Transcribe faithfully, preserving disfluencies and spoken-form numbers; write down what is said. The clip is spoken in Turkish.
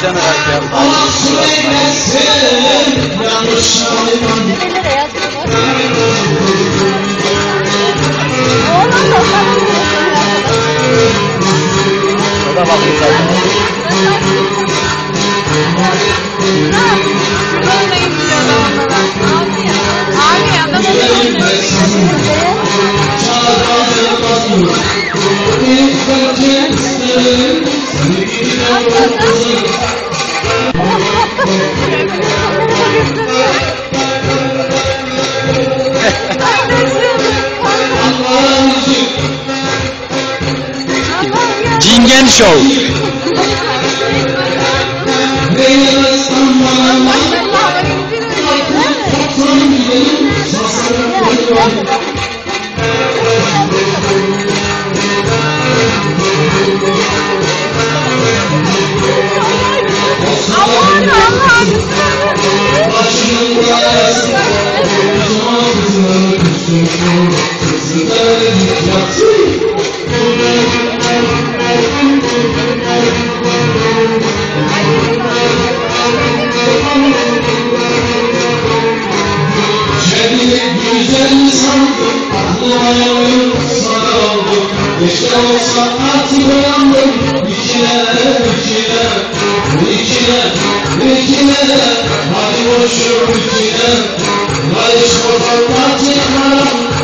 sene geldi. O da bakıyor zaten. Cingen Show. Güzel sandım, aklım sarıldı. Keşke olsa artık uyandım. İçine, içine, içine, içine. Hadi boşum içine. Barış fotoğraflar çekmem.